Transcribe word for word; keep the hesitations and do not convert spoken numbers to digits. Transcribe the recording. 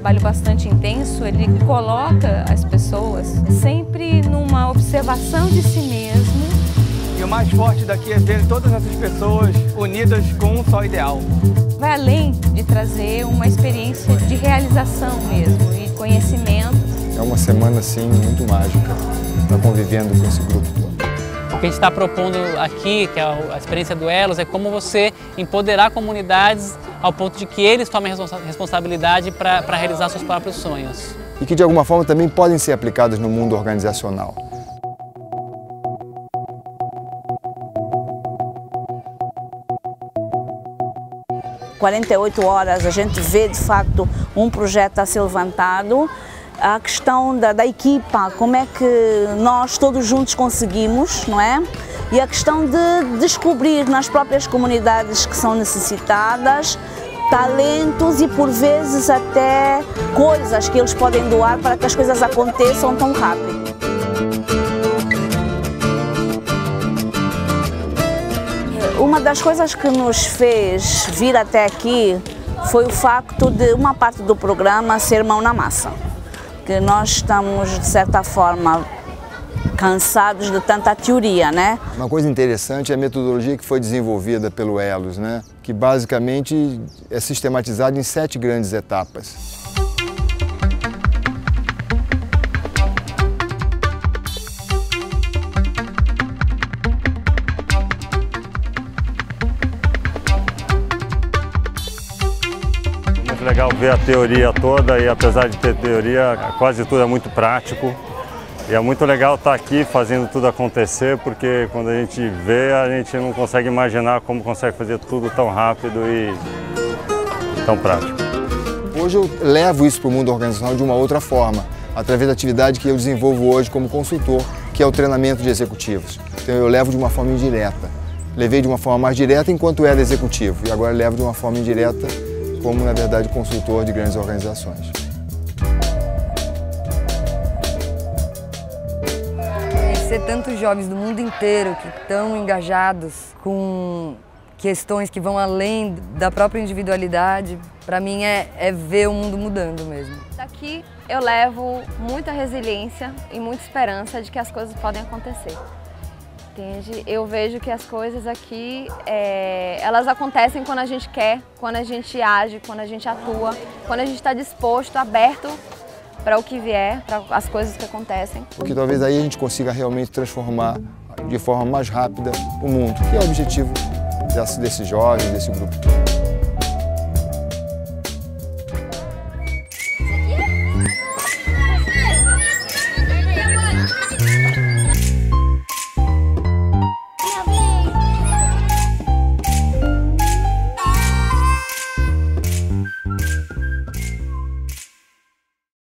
trabalho bastante intenso, ele coloca as pessoas sempre numa observação de si mesmo. E o mais forte daqui é ver todas essas pessoas unidas com um só ideal. Vai além de trazer uma experiência de realização mesmo e conhecimento. É uma semana, assim, muito mágica, estar convivendo com esse grupo todo. O que a gente está propondo aqui, que é a experiência do Elos, é como você empoderar comunidades ao ponto de que eles tomem responsabilidade para realizar seus próprios sonhos. E que de alguma forma também podem ser aplicadas no mundo organizacional. quarenta e oito horas a gente vê de facto um projeto a ser levantado. A questão da, da equipa, como é que nós todos juntos conseguimos, não é? E a questão de descobrir nas próprias comunidades que são necessitadas talentos e por vezes até coisas que eles podem doar para que as coisas aconteçam tão rápido. Uma das coisas que nos fez vir até aqui foi o facto de uma parte do programa ser mão na massa. Que nós estamos, de certa forma, cansados de tanta teoria, né? Uma coisa interessante é a metodologia que foi desenvolvida pelo Elos, né? Que basicamente é sistematizada em sete grandes etapas. Legal ver a teoria toda e apesar de ter teoria, quase tudo é muito prático. E é muito legal estar aqui fazendo tudo acontecer, porque quando a gente vê, a gente não consegue imaginar como consegue fazer tudo tão rápido e tão prático. Hoje eu levo isso para o mundo organizacional de uma outra forma, através da atividade que eu desenvolvo hoje como consultor, que é o treinamento de executivos. Então eu levo de uma forma indireta. Levei de uma forma mais direta enquanto era executivo e agora levo de uma forma indireta como, na verdade, consultor de grandes organizações. Conhecer tantos jovens do mundo inteiro que estão engajados com questões que vão além da própria individualidade, para mim é, é ver o mundo mudando mesmo. Daqui eu levo muita resiliência e muita esperança de que as coisas podem acontecer. Entende? Eu vejo que as coisas aqui, é, elas acontecem quando a gente quer, quando a gente age, quando a gente atua, quando a gente está disposto, aberto para o que vier, para as coisas que acontecem. Porque talvez aí a gente consiga realmente transformar de forma mais rápida o mundo, que é o objetivo desse, desse jovem, desse grupo.